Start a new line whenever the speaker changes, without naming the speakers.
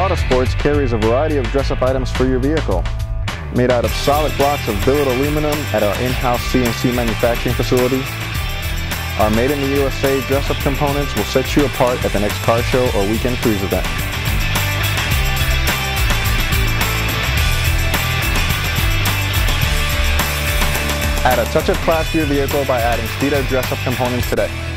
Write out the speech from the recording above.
Autosports carries a variety of dress-up items for your vehicle. Made out of solid blocks of billet aluminum at our in-house CNC manufacturing facility, our Made in the USA dress-up components will set you apart at the next car show or weekend cruise event. Add a touch of class to your vehicle by adding Speedo dress-up components today.